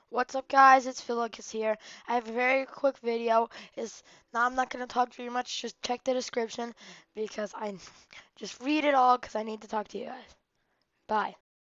What's up, guys? It's Philocus here. I have a very quick video. Now I'm not gonna talk very much. Just check the description because I just read it all because I need to talk to you guys. Bye.